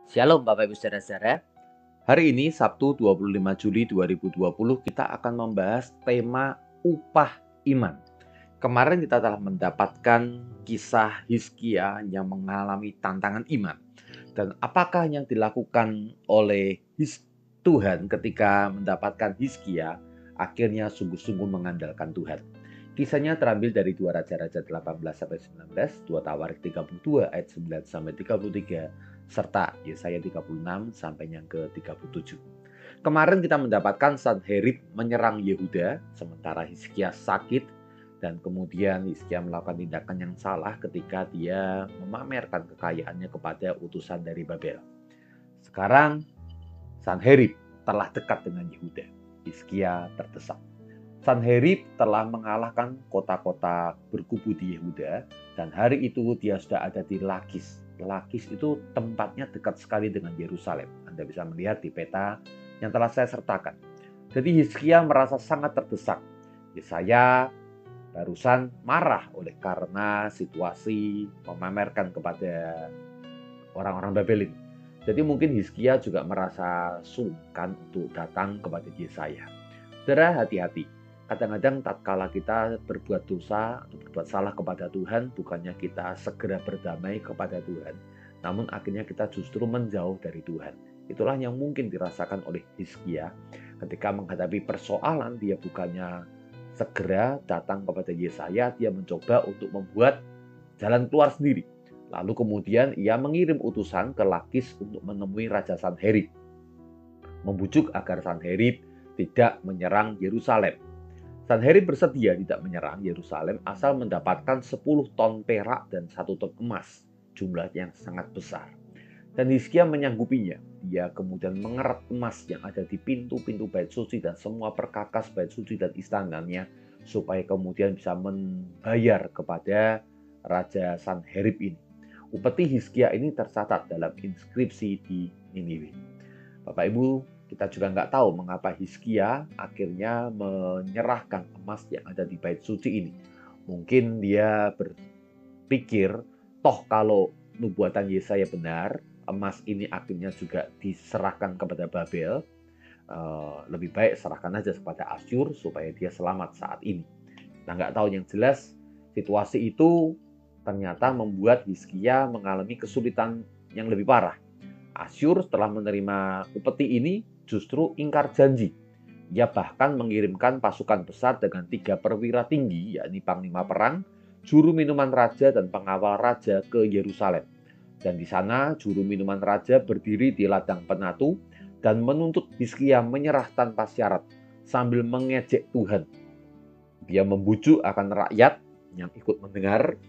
Shalom Bapak Ibu Saudara-saudara. Hari ini Sabtu 25 Juli 2020 kita akan membahas tema upah iman. Kemarin kita telah mendapatkan kisah Hizkia yang mengalami tantangan iman. Dan apakah yang dilakukan oleh Tuhan ketika mendapatkan Hizkia akhirnya sungguh-sungguh mengandalkan Tuhan. Kisahnya terambil dari 2 Raja-Raja 18-19, 2 Tawarik 32 ayat 9 sampai 33 serta Yesaya 36 sampai yang ke-37. Kemarin kita mendapatkan Sanherib menyerang Yehuda sementara Hizkia sakit dan kemudian Hizkia melakukan tindakan yang salah ketika dia memamerkan kekayaannya kepada utusan dari Babel. Sekarang Sanherib telah dekat dengan Yehuda. Hizkia terdesak. Sanherib telah mengalahkan kota-kota berkubu di Yehuda dan hari itu dia sudah ada di Lakis. Lakis itu tempatnya dekat sekali dengan Yerusalem. Anda bisa melihat di peta yang telah saya sertakan. Jadi Hizkia merasa sangat terdesak. Yesaya barusan marah oleh karena situasi memamerkan kepada orang-orang Babel ini. Jadi mungkin Hizkia juga merasa sungkan untuk datang kepada Yesaya. Saudara, hati-hati. Kadang-kadang tatkala kita berbuat dosa atau berbuat salah kepada Tuhan, bukannya kita segera berdamai kepada Tuhan, namun akhirnya kita justru menjauh dari Tuhan. Itulah yang mungkin dirasakan oleh Hizkia ketika menghadapi persoalan. Dia bukannya segera datang kepada Yesaya, dia mencoba untuk membuat jalan keluar sendiri. Lalu kemudian ia mengirim utusan ke Lakis untuk menemui Raja Sanherib, membujuk agar Sanherib tidak menyerang Yerusalem. Sanherib bersedia tidak menyerang Yerusalem asal mendapatkan 10 ton perak dan 1 ton emas, jumlah yang sangat besar. Dan Hizkia menyanggupinya. Dia kemudian mengerat emas yang ada di pintu-pintu bait suci dan semua perkakas bait suci dan istananya supaya kemudian bisa membayar kepada Raja Sanherib ini. Upeti Hizkia ini tercatat dalam inskripsi di Niniwe. Bapak Ibu, kita juga nggak tahu mengapa Hizkia akhirnya menyerahkan emas yang ada di bait suci ini. Mungkin dia berpikir, toh kalau nubuatan Yesaya benar, emas ini akhirnya juga diserahkan kepada Babel. Lebih baik serahkan aja kepada Asyur supaya dia selamat saat ini. Nah, nggak tahu, yang jelas situasi itu ternyata membuat Hizkia mengalami kesulitan yang lebih parah. Asyur setelah menerima upeti ini justru ingkar janji. Ia bahkan mengirimkan pasukan besar dengan 3 perwira tinggi, yakni panglima perang, juru minuman raja, dan pengawal raja ke Yerusalem. Dan di sana juru minuman raja berdiri di ladang penatu dan menuntut Hizkia menyerah tanpa syarat sambil mengejek Tuhan. Dia membujuk akan rakyat yang ikut mendengar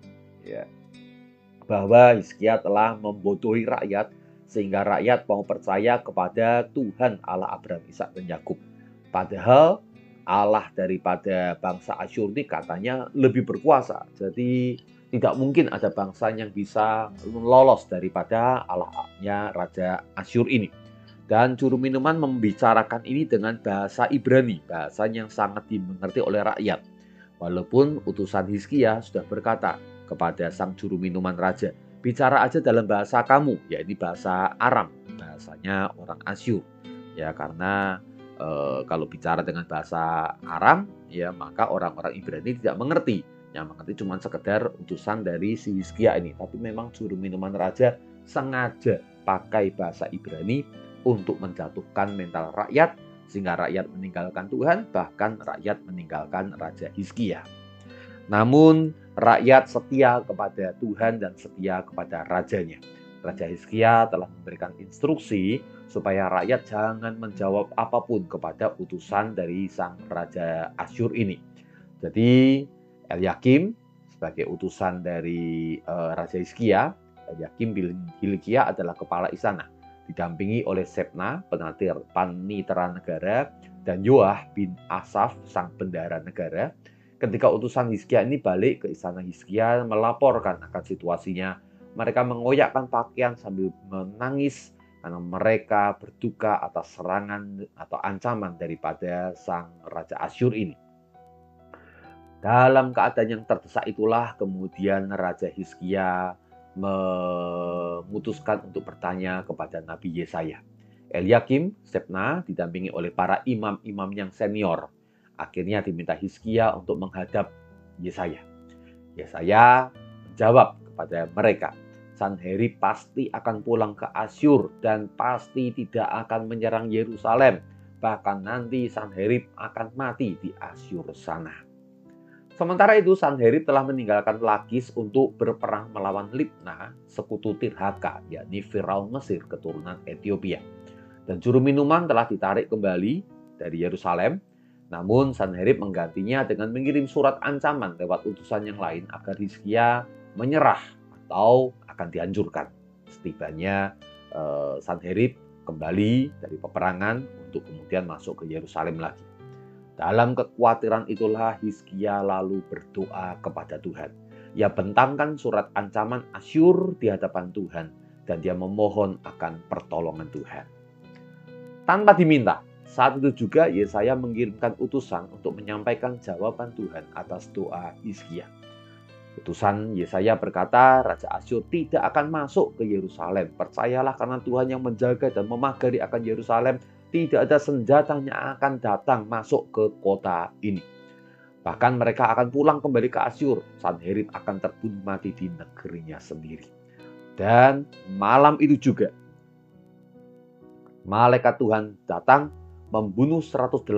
bahwa Hizkia telah membodohi rakyat sehingga rakyat mau percaya kepada Tuhan Allah Abraham, Ishak, dan Yakub. Padahal Allah daripada bangsa Asyur ini katanya lebih berkuasa. Jadi tidak mungkin ada bangsa yang bisa lolos daripada Allahnya Raja Asyur ini. Dan juru minuman membicarakan ini dengan bahasa Ibrani, bahasa yang sangat dimengerti oleh rakyat. Walaupun utusan Hizkia sudah berkata kepada sang juru minuman raja, bicara aja dalam bahasa kamu, yaitu bahasa Aram, bahasanya orang Asyur. Ya, karena kalau bicara dengan bahasa Aram, ya maka orang-orang Ibrani tidak mengerti. Yang mengerti cuma sekedar utusan dari si Hizkia ini. Tapi memang juru minuman raja sengaja pakai bahasa Ibrani untuk menjatuhkan mental rakyat, sehingga rakyat meninggalkan Tuhan, bahkan rakyat meninggalkan Raja Hizkia. Namun rakyat setia kepada Tuhan dan setia kepada rajanya. Raja Hizkia telah memberikan instruksi supaya rakyat jangan menjawab apapun kepada utusan dari sang Raja Asyur ini. Jadi Elyakim sebagai utusan dari Raja Hizkia, Elyakim bin Hilkia adalah kepala istana, didampingi oleh Sebna, panitera negara, dan Yoah bin Asaf, sang bendahara negara. Ketika utusan Hizkia ini balik ke istana Hizkia melaporkan akan situasinya, mereka mengoyakkan pakaian sambil menangis karena mereka berduka atas serangan atau ancaman daripada sang Raja Asyur ini. Dalam keadaan yang terdesak itulah kemudian Raja Hizkia memutuskan untuk bertanya kepada Nabi Yesaya. Eliakim, Sebna didampingi oleh para imam-imam yang senior. Akhirnya diminta Hizkia untuk menghadap Yesaya. Yesaya menjawab kepada mereka, Sanherib pasti akan pulang ke Asyur dan pasti tidak akan menyerang Yerusalem. Bahkan nanti Sanherib akan mati di Asyur sana. Sementara itu Sanherib telah meninggalkan Lakis untuk berperang melawan Libna, sekutu Tirhaka, yakni Firaun Mesir keturunan Ethiopia. Dan juru minuman telah ditarik kembali dari Yerusalem. Namun Sanherib menggantinya dengan mengirim surat ancaman lewat utusan yang lain agar Hizkia menyerah atau akan dihancurkan. Setibanya Sanherib kembali dari peperangan untuk kemudian masuk ke Yerusalem lagi. Dalam kekhawatiran itulah Hizkia lalu berdoa kepada Tuhan. Ia bentangkan surat ancaman Asyur di hadapan Tuhan dan dia memohon akan pertolongan Tuhan. Tanpa diminta, saat itu juga Yesaya mengirimkan utusan untuk menyampaikan jawaban Tuhan atas doa Hizkia. Utusan Yesaya berkata, Raja Asyur tidak akan masuk ke Yerusalem. Percayalah karena Tuhan yang menjaga dan memagari akan Yerusalem, tidak ada senjata yang akan datang masuk ke kota ini. Bahkan mereka akan pulang kembali ke Asyur. Sanherib akan terbunuh mati di negerinya sendiri. Dan malam itu juga, malaikat Tuhan datang membunuh 185.000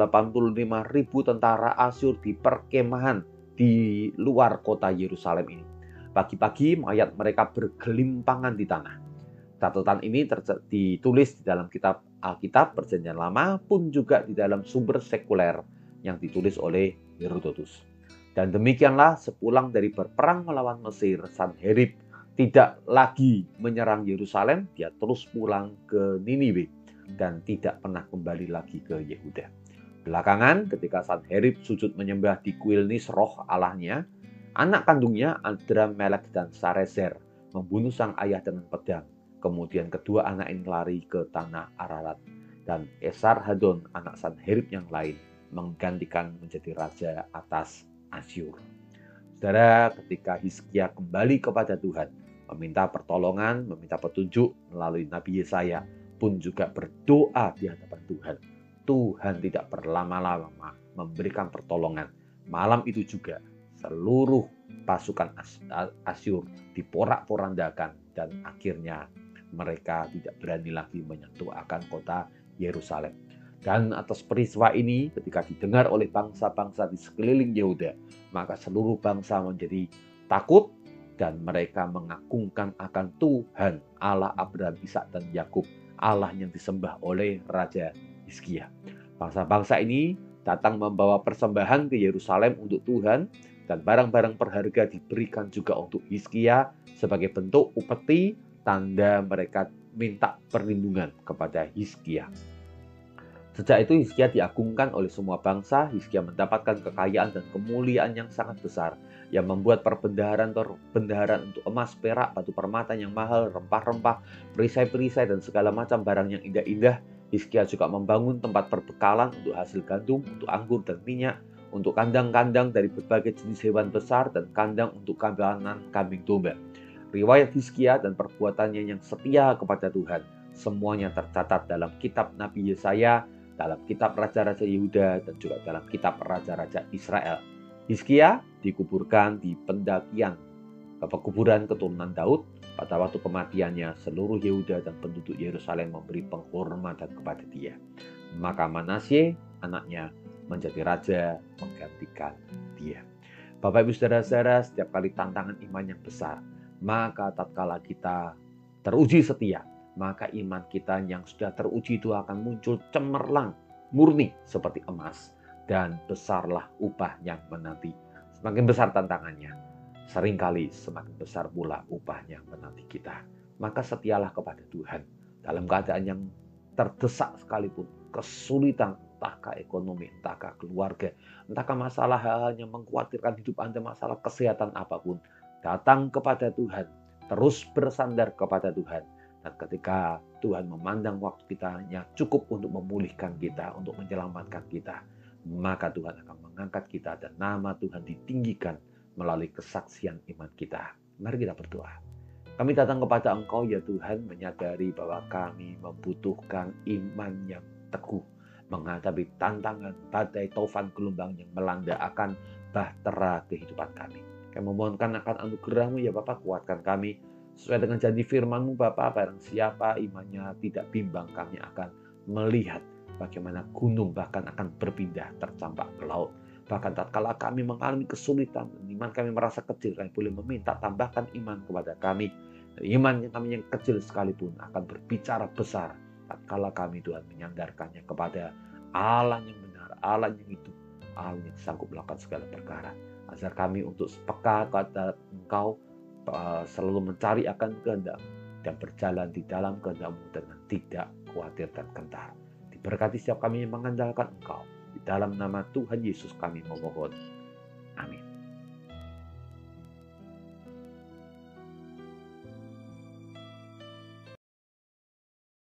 tentara Asyur di perkemahan di luar kota Yerusalem ini. Pagi-pagi mayat mereka bergelimpangan di tanah. Catatan ini ditulis di dalam kitab Alkitab Perjanjian Lama pun juga di dalam sumber sekuler yang ditulis oleh Herodotus. Dan demikianlah sepulang dari berperang melawan Mesir, Sanherib tidak lagi menyerang Yerusalem, dia terus pulang ke Niniwe dan tidak pernah kembali lagi ke Yehuda. Belakangan ketika Sanherib sujud menyembah di kuil Nisroh Allahnya, anak kandungnya Adramelek dan Sarezer membunuh sang ayah dengan pedang. Kemudian kedua anak ini lari ke tanah Ararat. Dan Esarhadon anak Sanherib yang lain menggantikan menjadi raja atas Asyur. Saudara, ketika Hizkia kembali kepada Tuhan, meminta pertolongan, meminta petunjuk melalui Nabi Yesaya, pun juga berdoa di hadapan Tuhan. Tuhan tidak berlama-lama memberikan pertolongan. Malam itu juga seluruh pasukan Asyur diporak-porandakan dan akhirnya mereka tidak berani lagi menyentuh akan kota Yerusalem. Dan atas peristiwa ini ketika didengar oleh bangsa-bangsa di sekeliling Yehuda, maka seluruh bangsa menjadi takut dan mereka mengagungkan akan Tuhan Allah Abraham, Ishak dan Yakub, Allah yang disembah oleh Raja Hizkia. Bangsa-bangsa ini datang membawa persembahan ke Yerusalem untuk Tuhan dan barang-barang berharga diberikan juga untuk Hizkia sebagai bentuk upeti tanda mereka minta perlindungan kepada Hizkia. Sejak itu Hizkia diagungkan oleh semua bangsa. Hizkia mendapatkan kekayaan dan kemuliaan yang sangat besar yang membuat perbendaharaan untuk emas, perak, batu permata yang mahal, rempah-rempah, perisai-perisai dan segala macam barang yang indah-indah. Hizkia juga membangun tempat perbekalan untuk hasil gandum, untuk anggur dan minyak, untuk kandang-kandang dari berbagai jenis hewan besar dan kandang untuk kawanan kambing domba. Riwayat Hizkia dan perbuatannya yang setia kepada Tuhan semuanya tercatat dalam kitab Nabi Yesaya, dalam kitab Raja-Raja Yehuda, dan juga dalam kitab Raja-Raja Israel. Hizkia dikuburkan di pendakian pekuburan keturunan Daud. Pada waktu kematiannya, seluruh Yehuda dan penduduk Yerusalem memberi penghormatan kepada dia. Maka Manasye, anaknya, menjadi raja menggantikan dia. Bapak Ibu Saudara-saudara, setiap kali tantangan iman yang besar, maka tatkala kita teruji setia, maka iman kita yang sudah teruji itu akan muncul cemerlang, murni seperti emas, dan besarlah upah yang menanti. Semakin besar tantangannya, seringkali semakin besar pula upahnya menanti kita. Maka setialah kepada Tuhan dalam keadaan yang terdesak sekalipun, kesulitan, entahkah ekonomi, entahkah keluarga, entahkah masalah hal yang mengkhawatirkan hidup Anda, masalah kesehatan apapun, datang kepada Tuhan, terus bersandar kepada Tuhan. Dan ketika Tuhan memandang waktu kita hanya cukup untuk memulihkan kita, untuk menyelamatkan kita, maka Tuhan akan mengangkat kita dan nama Tuhan ditinggikan melalui kesaksian iman kita. Mari kita berdoa. Kami datang kepada Engkau ya Tuhan, menyadari bahwa kami membutuhkan iman yang teguh menghadapi tantangan, badai, taufan, gelombang yang melanda akan bahtera kehidupan kami. Kami memohonkan akan anugerah-Mu ya Bapa, kuatkan kami sesuai dengan janji firman-Mu Bapa. Barang siapa imannya tidak bimbang, kami akan melihat bagaimana gunung bahkan akan berpindah tercampak ke laut. Bahkan tatkala kami mengalami kesulitan, iman kami merasa kecil, kami boleh meminta tambahkan iman kepada kami. Iman yang kami yang kecil sekalipun akan berbicara besar tatkala kami Tuhan menyandarkannya kepada Allah yang benar, Allah yang hidup, Allah yang sanggup melakukan segala perkara. Ajar kami untuk peka kepada Engkau, selalu mencari akan kehendak dan berjalan di dalam kehendak-Mu dengan tidak khawatir dan gentar. Diberkati setiap kami yang mengandalkan Engkau. Di dalam nama Tuhan Yesus kami memohon. Amin.